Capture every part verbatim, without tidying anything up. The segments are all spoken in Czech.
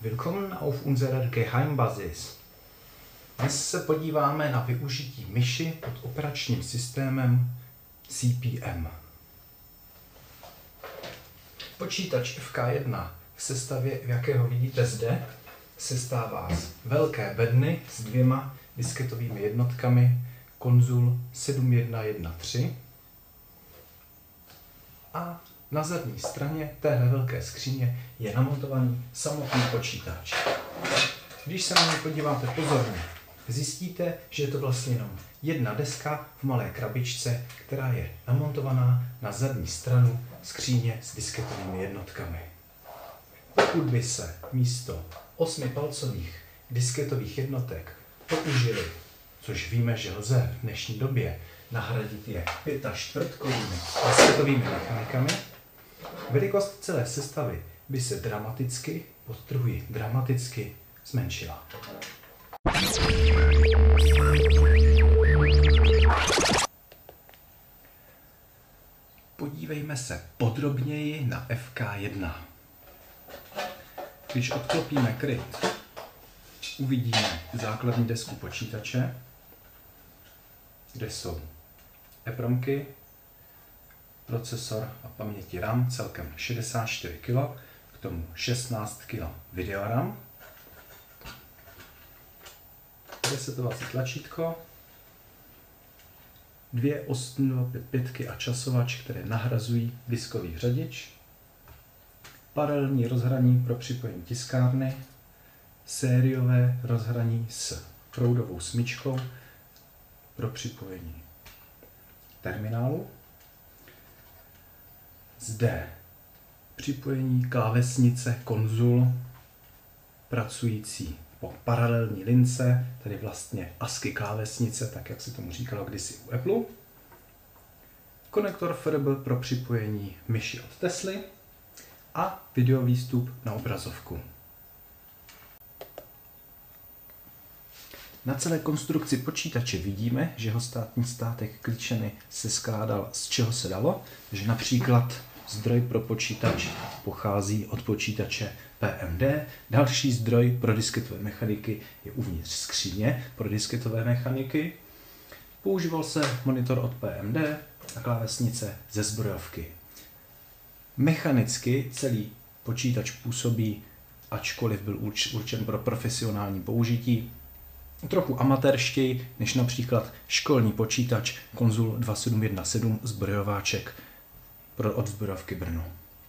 Willkommen auf unserer Geheimbasis. Dnes se podíváme na využití myši pod operačním systémem C P M. Počítač F K jedna v sestavě, v jakého vidíte zde, sestává z velké bedny s dvěma disketovými jednotkami Konzul sedm jedna jedna tři a na zadní straně téhle velké skříně je namontovaný samotný počítač. Když se na něj podíváte pozorně, zjistíte, že je to vlastně jenom jedna deska v malé krabičce, která je namontovaná na zadní stranu skříně s disketovými jednotkami. Pokud by se místo osmipalcových disketových jednotek použili, což víme, že lze v dnešní době, nahradit je pětačtvrtkovými disketovými mechanikami, velikost celé sestavy by se dramaticky, podtrhuji dramaticky, zmenšila. Podívejme se podrobněji na F K jedna. Když odklopíme kryt, uvidíme základní desku počítače, kde jsou EPROMky, procesor a paměti RAM, celkem šedesát čtyři kilogramů, k tomu šestnáct kilogramů videoram, resetovací tlačítko, dvě osm nula pět pětky a časovač, které nahrazují diskový řadič, paralelní rozhraní pro připojení tiskárny, sériové rozhraní s proudovou smyčkou pro připojení terminálu. Zde připojení klávesnice Konzul pracující po paralelní lince, tedy vlastně ASCII klávesnice, tak jak se tomu říkalo kdysi u Apple. Konektor F R B pro připojení myši od Tesly a videovýstup na obrazovku. Na celé konstrukci počítače vidíme, že jeho státní státek klíčeny se skládal z čeho se dalo, že například zdroj pro počítač pochází od počítače P M D, další zdroj pro disketové mechaniky je uvnitř skříně pro disketové mechaniky, používal se monitor od P M D a klávesnice ze zbrojovky. Mechanicky celý počítač působí, ačkoliv byl určen pro profesionální použití, trochu amatérštěji než například školní počítač Konzul dva sedm jedna sedm zbrojováček pro od zbrojovky Brno.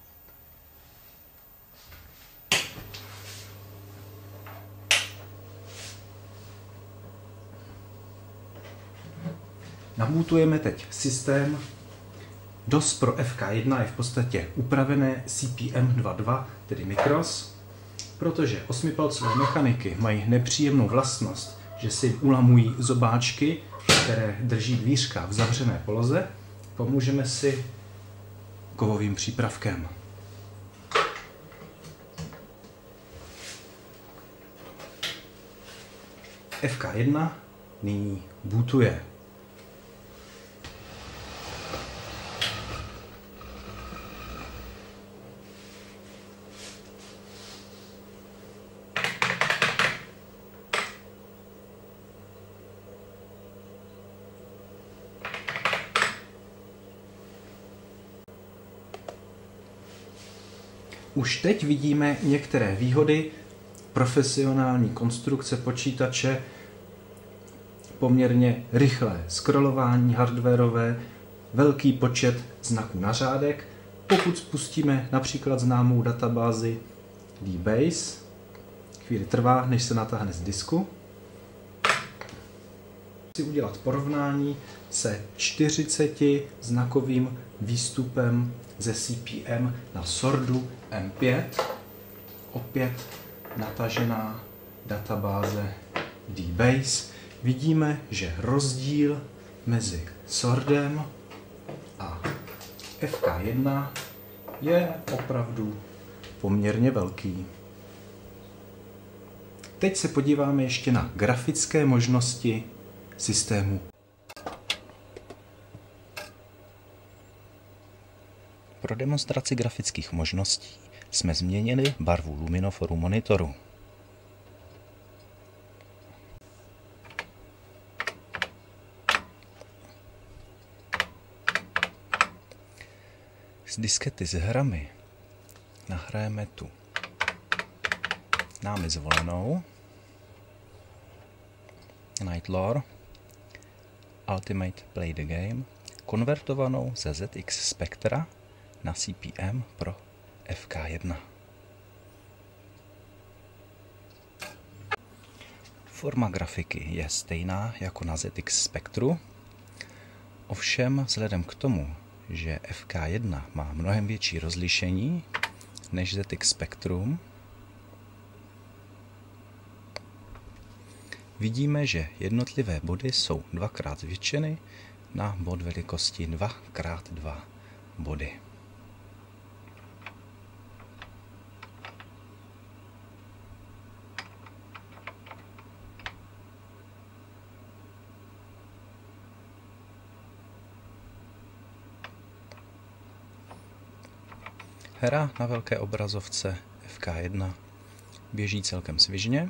Nabootujeme teď systém. DOS pro F K jedna je v podstatě upravené C P M dva tečka dva, tedy Micros, protože osmipalcové mechaniky mají nepříjemnou vlastnost, že si ulamují zobáčky, které drží dvířka v zavřené poloze. Pomůžeme si kovovým přípravkem. F K jedna nyní bootuje. Už teď vidíme některé výhody profesionální konstrukce počítače, poměrně rychlé scrollování hardwareové, velký počet znaků na řádek. Pokud spustíme například známou databázi D-Base, chvíli trvá, než se natáhne z disku. Chci udělat porovnání se čtyřiceti znakovým výstupem ze C P M na Sordu M pět, opět natažená databáze D-Base. Vidíme, že rozdíl mezi Sordem a F K jedna je opravdu poměrně velký. Teď se podíváme ještě na grafické možnosti systému. Pro demonstraci grafických možností jsme změnili barvu luminoforu monitoru. z diskety s hrami nahrajeme tu námi zvolenou Knight Lore Ultimate Play the Game, konvertovanou ze Z X Spectra na C P M pro F K jedna. Forma grafiky je stejná jako na Z X Spectru, ovšem vzhledem k tomu, že F K jedna má mnohem větší rozlišení než Z X Spectrum, vidíme, že jednotlivé body jsou dvakrát zvětšeny na bod velikosti dva krát dva body. Hra na velké obrazovce F K jedna běží celkem svižně.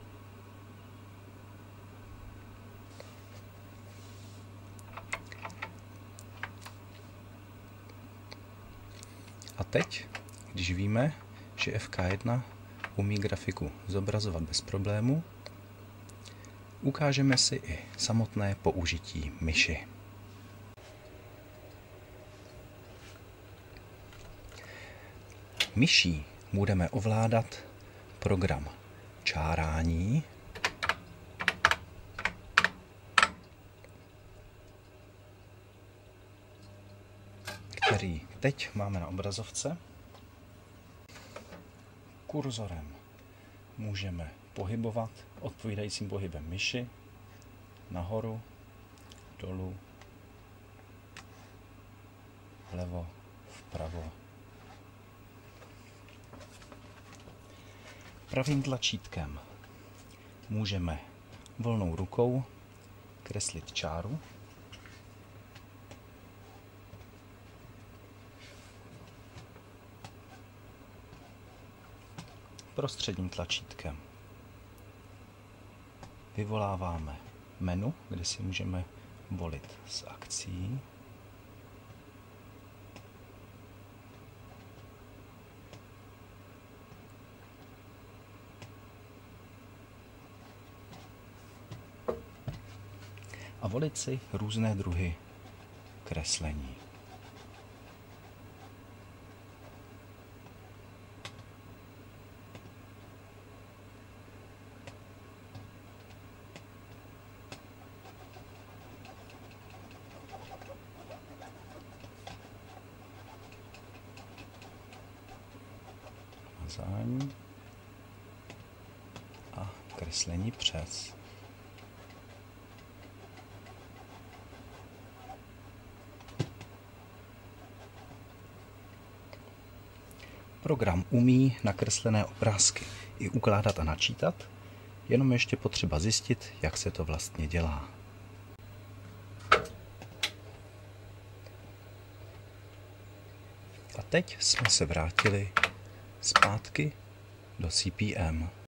A teď, když víme, že F K jedna umí grafiku zobrazovat bez problému, ukážeme si i samotné použití myši. Myší budeme ovládat program čárání, který teď máme na obrazovce. Kurzorem můžeme pohybovat odpovídajícím pohybem myši nahoru, dolů, vlevo, vpravo. Pravým tlačítkem můžeme volnou rukou kreslit čáru. Prostředním tlačítkem vyvoláváme menu, kde si můžeme volit z akcí. A volit si různé druhy kreslení. Mazání a kreslení přes. Program umí nakreslené obrázky i ukládat a načítat, jenom ještě potřeba zjistit, jak se to vlastně dělá. A teď jsme se vrátili zpátky do C P M.